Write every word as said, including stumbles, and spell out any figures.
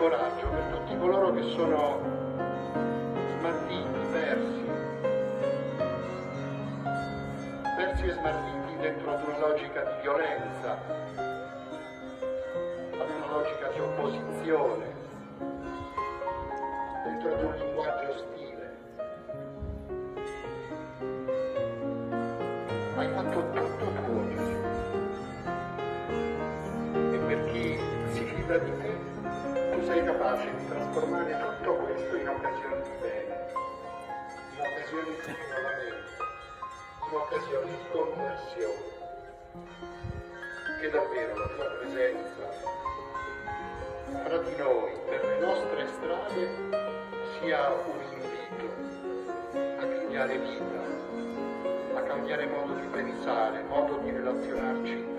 coraggio per tutti coloro che sono smarriti, persi, persi e smarriti dentro ad una logica di violenza, ad una logica di opposizione, dentro ad un linguaggio ostile. Hai fatto tutto tuo, Gesù. E per chi si fida di te, tu sei capace di trasformare tutto questo in occasioni di bene, in occasioni di rinnovamento, in occasioni di conversione. Che davvero la tua presenza fra di noi, per le nostre strade, sia un invito a cambiare vita, a cambiare modo di pensare, modo di relazionarci